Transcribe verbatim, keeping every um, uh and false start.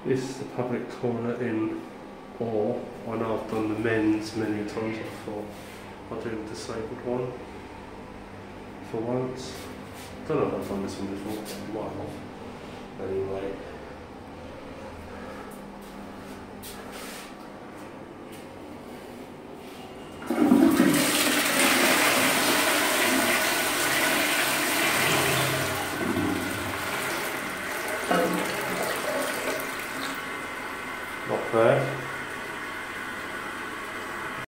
This is the public toilet in Or. I know I've done the men's many times. I thought I'll do the disabled one for once. I don't know if I've done this one before, I might have. Anyway. Not bad.